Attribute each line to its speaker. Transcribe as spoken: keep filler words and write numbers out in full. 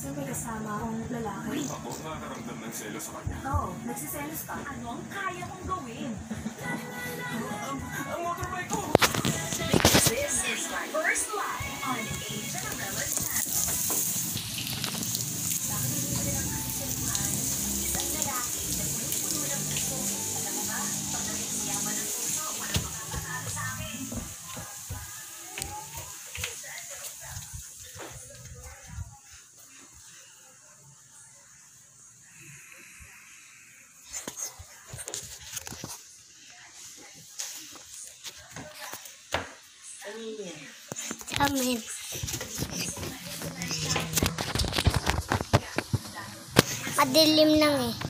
Speaker 1: Kasi may kasama akong lalaki.
Speaker 2: Ako nakakaramdam ng selo sa kanya.
Speaker 1: Oo, nagsiselos ka.
Speaker 3: Ano ang kaya kong gawin?
Speaker 2: Ang, ang motorbike ko!
Speaker 3: This is my first live on Asia Novella Channel.
Speaker 1: Bakit hindi mo lang kasaluhan? Isang lalaki na puno-puno ng puso. Alam mo ba, pag nagsiyaman ng puso, walang makakatalo sa akin.
Speaker 4: Amin. Madilim lang eh.